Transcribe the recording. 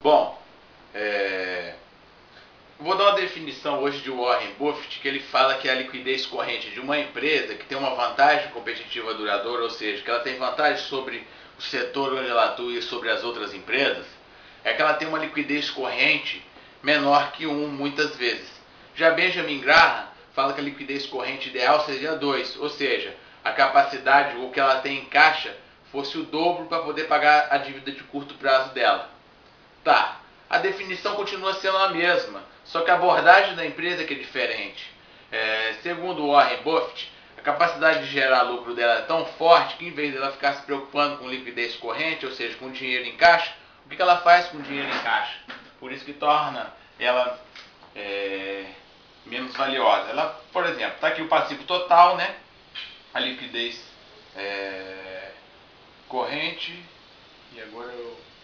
Bom, vou dar uma definição hoje de Warren Buffett, que ele fala que a liquidez corrente de uma empresa que tem uma vantagem competitiva duradoura, ou seja, que ela tem vantagem sobre o setor onde ela atua e sobre as outras empresas, é que ela tem uma liquidez corrente menor que 1 muitas vezes. Já Benjamin Graham fala que a liquidez corrente ideal seria 2, ou seja, a capacidade ou que ela tem em caixa fosse o dobro para poder pagar a dívida de curto prazo dela. Tá, a definição continua sendo a mesma, só que a abordagem da empresa que é diferente. Segundo Warren Buffett, a capacidade de gerar lucro dela é tão forte que em vez dela ficar se preocupando com liquidez corrente, ou seja, com dinheiro em caixa, o que ela faz com dinheiro em caixa? Por isso que torna ela menos valiosa. Ela, por exemplo, está aqui o passivo total, né? A liquidez corrente, e agora eu